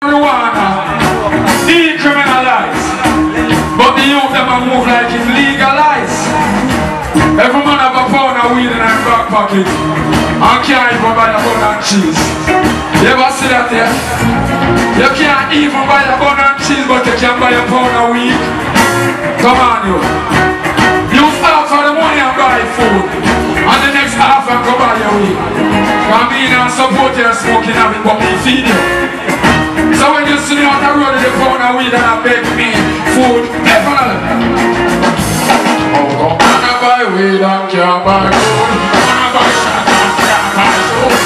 marijuana decriminalized, but the youth them a move like it's legalized. Every man have a pound of weed in their back pocket and can't even buy a bun and cheese. You ever see that there? You can't even buy a bun and cheese, but you can buy a pound of weed. Come on, you. You half for the money and buy food, and the next half and go buy your weed. Come in and support your smoking habit, but me feed you. So when you see me on the road with a pound of weed and I beg me food, definitely. Oh, come on and buy weed and can't buy food. Come on and buy shot and can't buy food.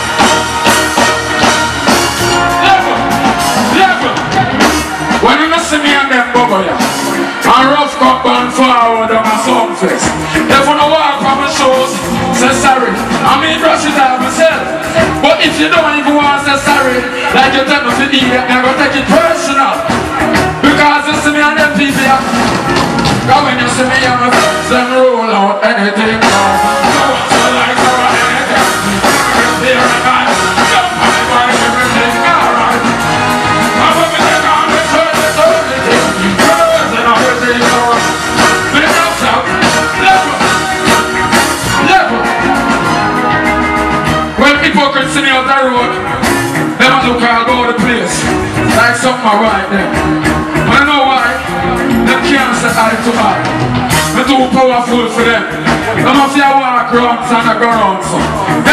Level. When you see me and them bubble ya, and rough cup and forward on my song face. If you don't walk on my shows, say sorry. I mean brush it out myself. But if you don't even want to say sorry, like you tell me to eat it, I'm going to take it personal. Because you see me and them people here. Because when you see me and my friends, them roll out anything. No one so like so anything. Here and I, jump on it by everything, alright. And when we take on the church, it's everything. Girls and everything, alright. Big up, shout, level. When people can see me on the road, they want to look all over the place. Like something right there. I know why. They can't say eye to eye. They're too powerful for them. They must walk around and go around so.